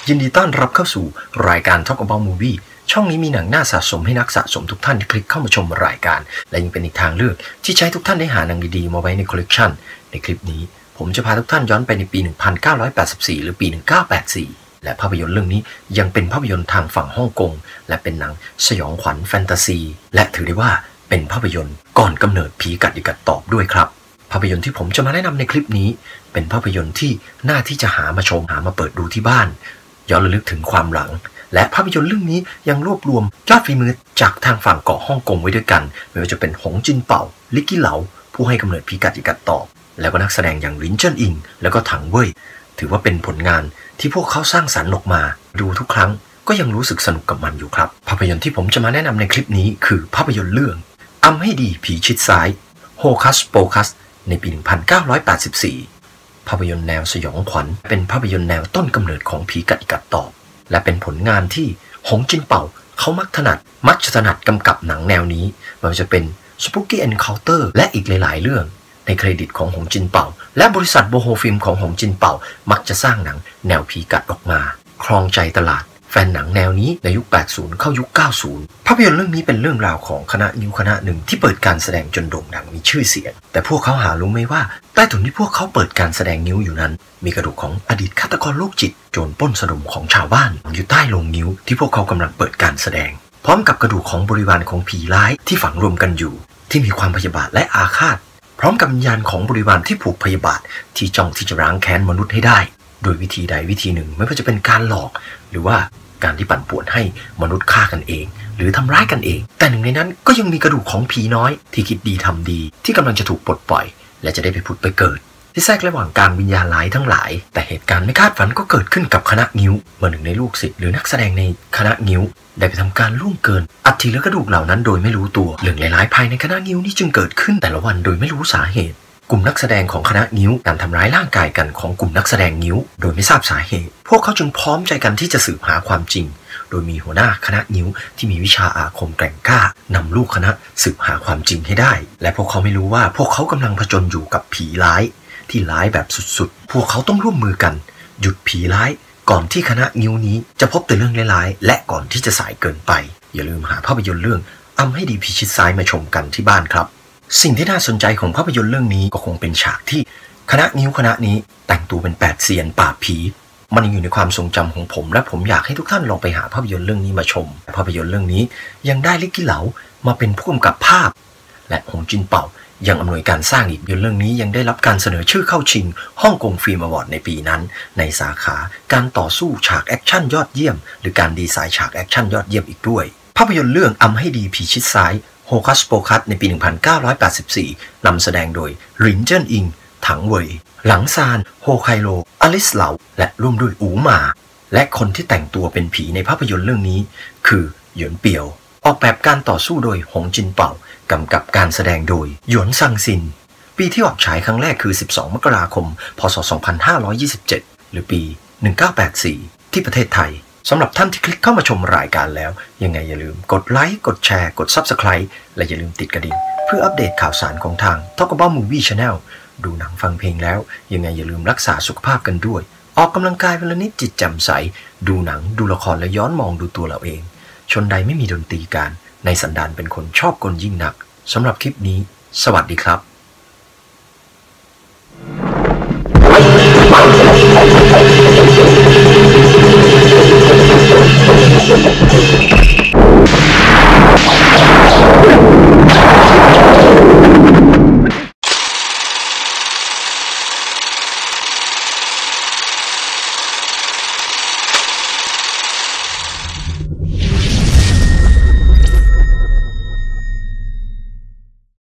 ยินดีต้อนรับเข้าสู่รายการ Talk About Movie ช่องนี้มีหนังน่าสะสมให้นักสะสมทุกท่านที่คลิกเข้ามาชมรายการและยังเป็นอีกทางเลือกที่ใช้ทุกท่านได้หาหนังดีๆมาไว้ในคอลเลกชันในคลิปนี้ผมจะพาทุกท่านย้อนไปในปี 1984 หรือปี 1984 และภาพยนตร์เรื่องนี้ยังเป็นภาพยนตร์ทางฝั่งฮ่องกงและเป็นหนังสยองขวัญแฟนตาซีและถือได้ว่าเป็นภาพยนตร์ก่อนกำเนิดผีกัดกัดตอบด้วยครับภาพยนตร์ที่ผมจะมาแนะนำในคลิปนี้เป็นภาพยนตร์ที่น่าที่จะหามาชมหามาเปิดดูที่บ้านย้อนระลึกถึงความหลังและภาพยนตร์เรื่องนี้ยังรวบรวมยอดฝีมือจากทางฝั่งเกาะฮ่องกงไว้ด้วยกันไม่ว่าจะเป็นหงจินเป่าลิกกี้เหลาผู้ให้กำเนิดผีกัดกัดตอบแล้วก็นักแสดงอย่างหลินเจิ้นอิงแล้วก็ถังเว่ยถือว่าเป็นผลงานที่พวกเขาสร้างสรรค์ออกมาดูทุกครั้งก็ยังรู้สึกสนุกกับมันอยู่ครับภาพยนตร์ที่ผมจะมาแนะนำในคลิปนี้คือภาพยนตร์เรื่องอำให้ดีผีชิดซ้ายโฮคัสโปคัสในปี 1984 ภาพยนตร์แนวสยองขวัญเป็นภาพยนตร์แนวต้นกำเนิดของผีกัดกัดตอบและเป็นผลงานที่หงจินเป่าเขามักจะถนัดกำกับหนังแนวนี้ไม่ว่าจะเป็น Spooky Encounter และอีกหลายๆเรื่องในเครดิตของหงจินเป่าและบริษัทโบโฮฟิล์มของหงจินเป่ามักจะสร้างหนังแนวผีกัดออกมาครองใจตลาดแฟนหนังแนวนี้ในยุค 80 เข้ายุค 90 ภาพยนตร์เรื่องนี้เป็นเรื่องราวของคณะนิ้วคณะหนึ่งที่เปิดการแสดงจนโด่งดังมีชื่อเสียงแต่พวกเขาหารู้ไหมว่าใต้ถุนที่พวกเขาเปิดการแสดงนิ้วอยู่นั้นมีกระดูกของอดีตฆาตกรโรคจิตโจรปล้นสะดมของชาวบ้านอยู่ใต้โลงนิ้วที่พวกเขากำลังเปิดการแสดงพร้อมกับกระดูกของบริวารของผีร้ายที่ฝังรวมกันอยู่ที่มีความพยาบาทและอาฆาตพร้อมกับวิญญาณของบริวารที่ผูกพยาบาทที่จ้องที่จะล้างแค้นมนุษย์ให้ได้โดยวิธีใดวิธีหนึ่งไม่ว่าจะเป็นการหลอกหรือว่าการที่ปั่นป่วนให้มนุษย์ฆ่ากันเองหรือทำร้ายกันเองแต่หนึ่งในนั้นก็ยังมีกระดูกของผีน้อยที่คิดดีทำดีที่กำลังจะถูกปลดปล่อยและจะได้ไปผุดไปเกิดที่แทรกระหว่างการวิญญาณร้ายทั้งหลายแต่เหตุการณ์ไม่คาดฝันก็เกิดขึ้นกับคณะงิ้วเมื่อหนึ่งในลูกศิษย์หรือนักแสดงในคณะงิ้วได้ไปทำการล่วงเกินอัฐิและกระดูกเหล่านั้นโดยไม่รู้ตัวเรื่องหลายๆภายในคณะงิ้วนี้จึงเกิดขึ้นแต่ละวันโดยไม่รู้สาเหตุกลุ่มนักแสดงของคณะงิ้วการทำร้ายร่างกายกันของกลุ่มนักแสดงงิ้วโดยไม่ทราบสาเหตุพวกเขาจึงพร้อมใจกันที่จะสืบหาความจริงโดยมีหัวหน้าคณะงิ้วที่มีวิชาอาคมแกร่งกล้านำลูกคณะสืบหาความจริงให้ได้และพวกเขาไม่รู้ว่าพวกเขากำลังผจญอยู่กับผีร้ายที่ร้ายแบบสุดๆพวกเขาต้องร่วมมือกันหยุดผีร้ายก่อนที่คณะงิ้วนี้จะพบแต่เรื่องร้ายๆและก่อนที่จะสายเกินไปอย่าลืมหาภาพยนตร์เรื่องอำให้ดีผีชิดซ้ายมาชมกันที่บ้านครับสิ่งที่น่าสนใจของภาพยนตร์เรื่องนี้ก็คงเป็นฉากที่คณะงิ้วคณะนี้แต่งตัวเป็น8เซียนปราบผีมันยังอยู่ในความทรงจำของผมและผมอยากให้ทุกท่านลองไปหาภาพยนตร์เรื่องนี้มาชมภาพยนตร์เรื่องนี้ยังได้ลิกกี้เหลามาเป็นผู้กำกับภาพและหงจินเป่ายังอำนวยการสร้างอีกเรื่องนี้ยังได้รับการเสนอชื่อเข้าชิงฮ่องกงฟิล์มอวอร์ดในปีนั้นในสาขาการต่อสู้ฉากแอคชั่นยอดเยี่ยมหรือการดีไซน์ฉากแอคชั่นยอดเยี่ยมอีกด้วยภาพยนตร์เรื่องอำให้ดีผีชิดซ้ายโฮคัสโปคัสในปี 1984 นำแสดงโดยหลินเจิ้นอิงถังเว่ยหลังซานโฮไคโลอลิสเหลาและร่วมด้วยอูหมาและคนที่แต่งตัวเป็นผีในภาพยนตร์เรื่องนี้คือหยวนเปียวออกแบบการต่อสู้โดยหงจินเป่ากำกับการแสดงโดยหยวนซังซินปีที่ออกฉายครั้งแรกคือ 12 มกราคม พศ 2527 หรือปี 1984 ที่ประเทศไทยสำหรับท่านที่คลิกเข้ามาชมรายการแล้วยังไงอย่าลืมกดไลค์กดแชร์กด Subscribe และอย่าลืมติดกระดิ่งเพื่ออัปเดตข่าวสารของทาง Talk About Movie Channel ดูหนังฟังเพลงแล้วยังไงอย่าลืมรักษาสุขภาพกันด้วยออกกำลังกายวันละนิดจิตแจ่มใสดูหนังดูละครและย้อนมองดูตัวเราเองชนใดไม่มีดนตรีการในสันดานเป็นคนชอบกลยิ่งนักสำหรับคลิปนี้สวัสดีครับ